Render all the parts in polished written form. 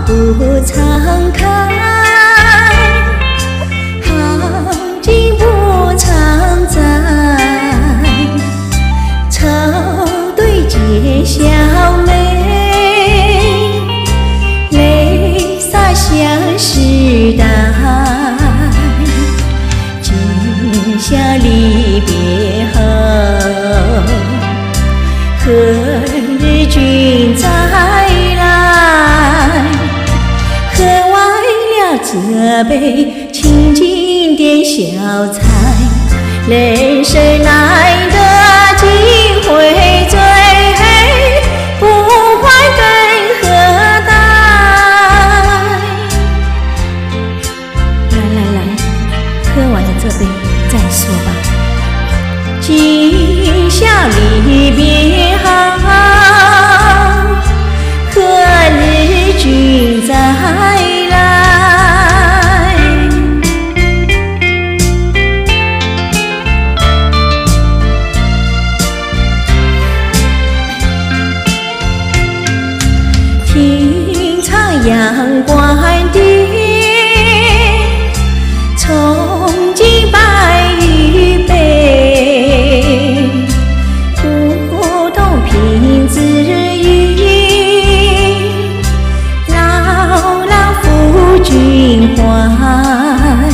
不常开，好景不常在。愁对结小妹，泪洒向时代。今宵离别后，何日君再来？喝完了这杯清静点小菜，人生难得几回醉，不还更何待？来，喝完了这杯再说吧。今宵离别后，何日君再来？听唱阳关地，从今白玉杯，不懂凭字语，牢牢负君怀。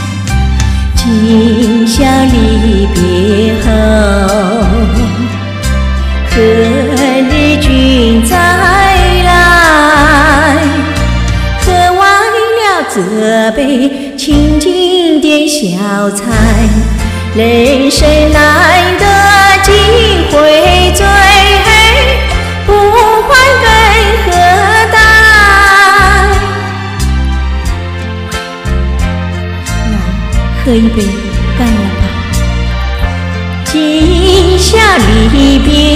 今宵离别后，何日君再来？喝完了这杯清静点小菜，人生难得几回醉，不还更何待？来，喝一杯干了吧。今宵离别